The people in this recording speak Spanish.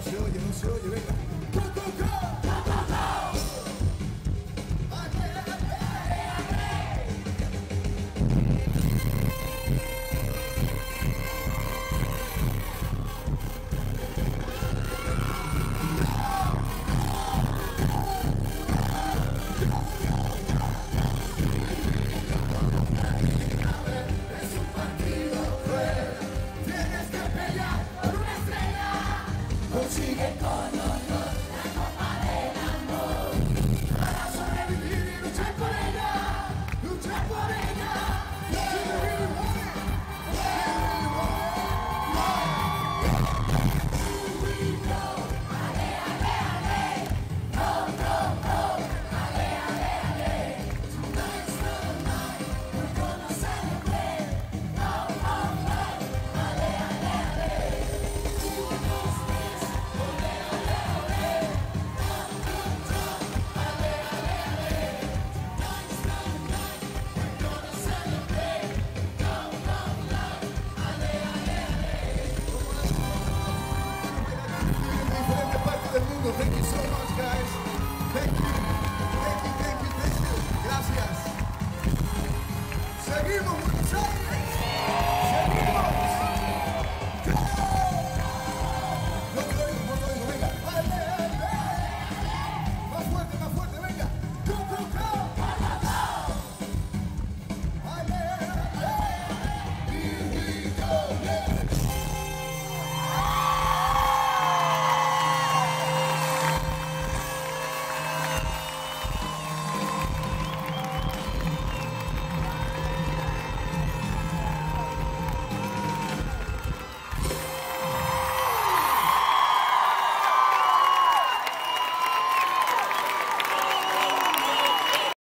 no se oye, venga. ¡Go, go, go! Consigue con honor la copa del amor. Para sobrevivir y luchar por ella, luchar por ella. Diferentes partes del mundo. Thank you so much, guys. Thank you.